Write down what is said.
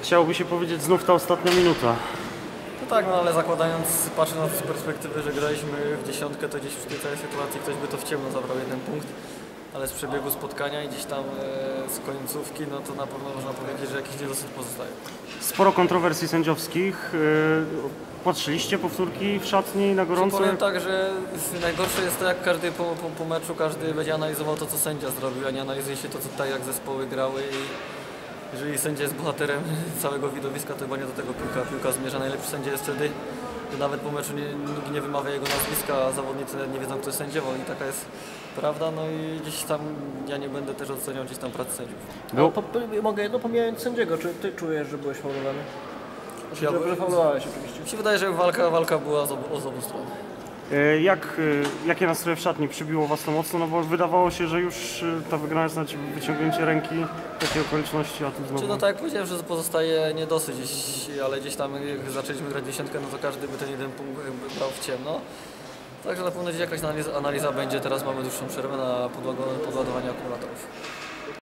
Chciałoby się powiedzieć znów ta ostatnia minuta. No tak, no ale zakładając, patrząc z perspektywy, że graliśmy w dziesiątkę, to gdzieś w tej całej sytuacji ktoś by to w ciemno zabrał jeden punkt, ale z przebiegu spotkania i gdzieś tam z końcówki, no to na pewno można powiedzieć, że jakiś niedosyt pozostaje. Sporo kontrowersji sędziowskich. Patrzyliście powtórki w szatni na gorąco? Powiem tak, że najgorsze jest to, jak każdy po meczu każdy będzie analizował to, co sędzia zrobił, a nie analizuje się to, co tak jak zespoły grały. I jeżeli sędzia jest bohaterem całego widowiska, to chyba nie do tego piłka zmierza. Najlepszy sędzia jest wtedy, że nawet po meczu nikt nie wymawia jego nazwiska, a zawodnicy nawet nie wiedzą, kto jest sędziową, i taka jest prawda. No i gdzieś tam ja nie będę też oceniał gdzieś tam pracy sędziów. Mogę jedno, pomijając sędziego, czy ty czujesz, że byłeś faulowany? Że faulowałeś oczywiście. Mi się wydaje, że walka była z obu stron. Jakie nastroje w szatni? Przybiło was to mocno? No bo wydawało się, że już ta wygrana jest na wyciągnięcie ręki w takiej okoliczności, a tu znowu... No tak jak powiedziałem, że pozostaje niedosyć, ale gdzieś tam jak zaczęliśmy grać dziesiątkę, no to każdy by ten jeden punkt brał w ciemno. Także na pewno gdzieś jakaś analiza będzie, teraz mamy dłuższą przerwę na podładowanie akumulatorów.